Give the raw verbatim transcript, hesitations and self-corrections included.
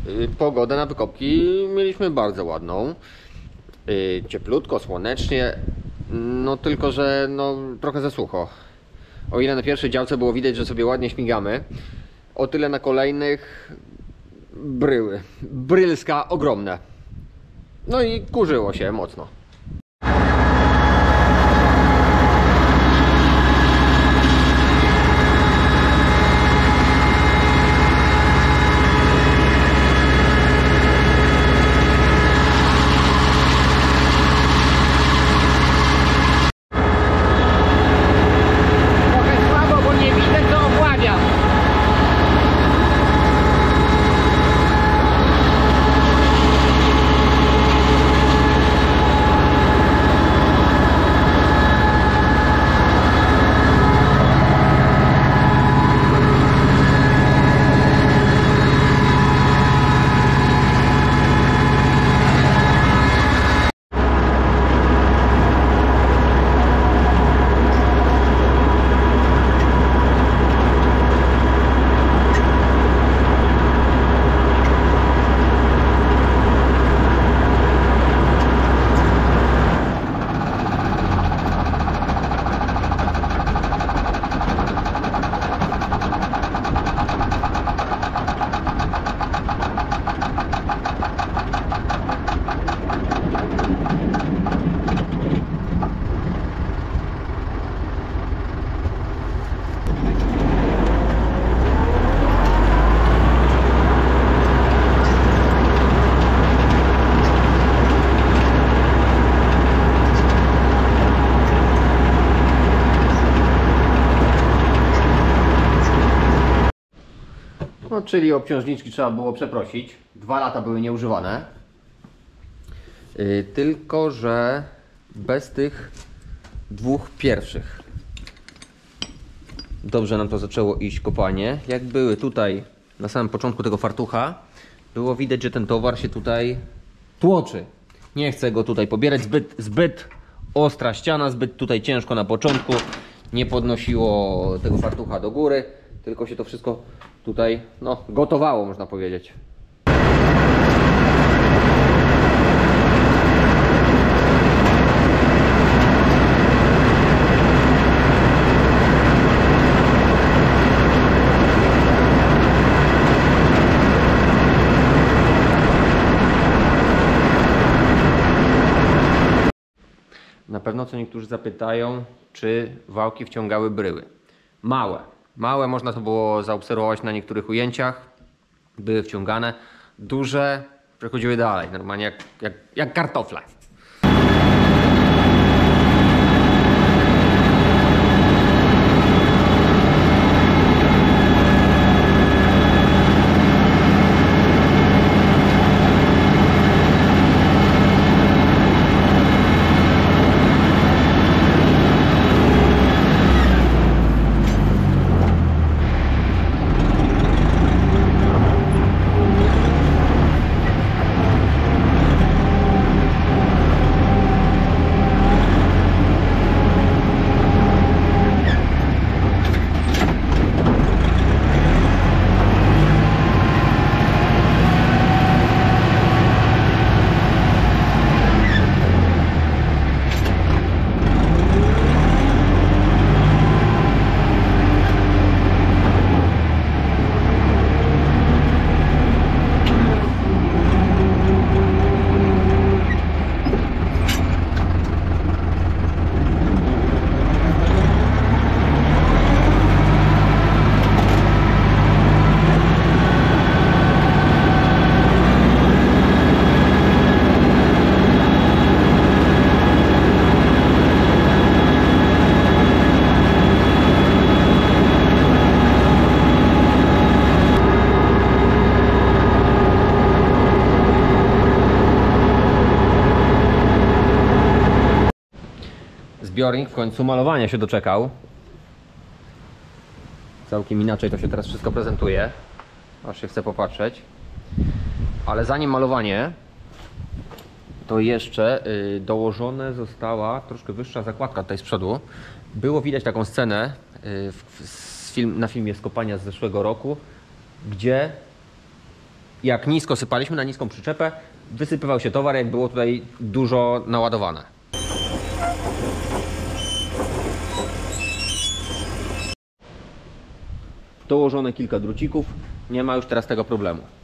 Pogodę na wykopki mieliśmy bardzo ładną. Cieplutko, słonecznie. No tylko, że no, trochę za sucho. O ile na pierwszej działce było widać, że sobie ładnie śmigamy, o tyle na kolejnych bryły. Brylska ogromne. No i kurzyło się mocno. No, czyli obciążniczki trzeba było przeprosić. Dwa lata były nieużywane. Yy, tylko, że bez tych dwóch pierwszych. Dobrze nam to zaczęło iść kopanie. Jak były tutaj na samym początku tego fartucha, było widać, że ten towar się tutaj tłoczy. Nie chcę go tutaj pobierać. Zbyt, zbyt ostra ściana, zbyt tutaj ciężko na początku. Nie podnosiło tego fartucha do góry, tylko się to wszystko tutaj no, gotowało, można powiedzieć. Na pewno co niektórzy zapytają, czy wałki wciągały bryły. Małe. Małe można to było zaobserwować na niektórych ujęciach. Były wciągane. Duże przechodziły dalej. Normalnie jak, jak, jak kartofle. Zbiornik w końcu malowania się doczekał. Całkiem inaczej to się teraz wszystko prezentuje. Aż się chce popatrzeć. Ale zanim malowanie, to jeszcze yy, dołożone została troszkę wyższa zakładka tutaj z przodu. Było widać taką scenę yy, w, z film, na filmie z kopania z zeszłego roku, gdzie jak nisko sypaliśmy na niską przyczepę, wysypywał się towar, jak było tutaj dużo naładowane. Dołożone kilka drucików, nie ma już teraz tego problemu.